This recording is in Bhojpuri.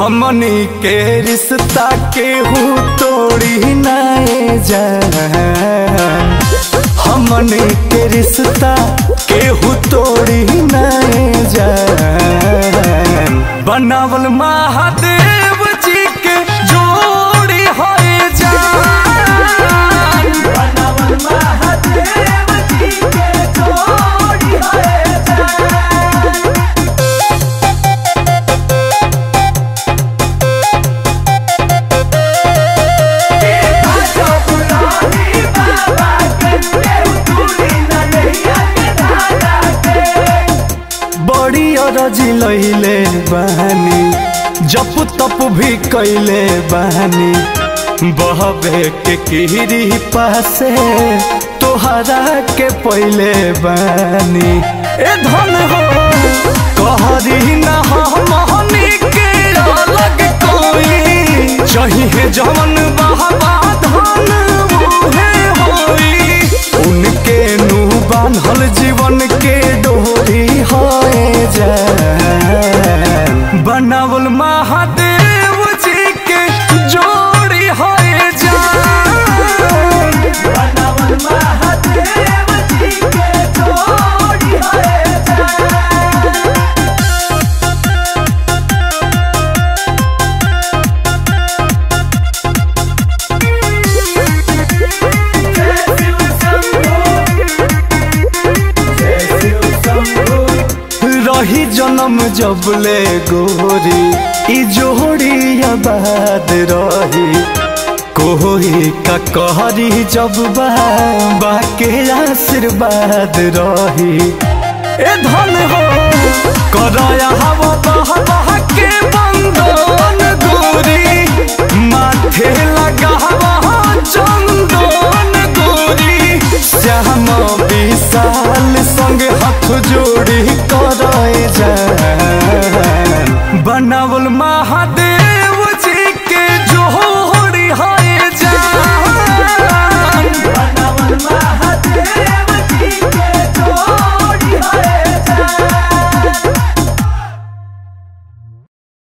हमनी के रिश्ता केहू तोड़ी नाए जान, हमनी के रिश्ता केहू तोड़ी नाए जान। बनावल महादेव जी के जोड़ी होए जान, बनावल महादेव जी के जोड़ी होए जान। बड़ी अरजी लैले बहानी, जप तप भी कैले बहानी, बहबे के किरी पासे तोहरा के पहले बानी। ए धन हो कहरी ना हमनी के अलग कोई, चाहिए जवन बहबा धन मुहे होई। उनके नु बांधल जीवन के डोरी होए जान, बनावल महादेव जी के जोड़ी होए जान, बनावल महादेव जी के जोड़ी होए जान। रही जन्म जब ले गोरी ई जोड़ी आबाद रही, कोई का कहरी जब बाबा के आशीर्वाद रही। ए धन हो कराया हवा बह के बंदन गोरी, माथे लगा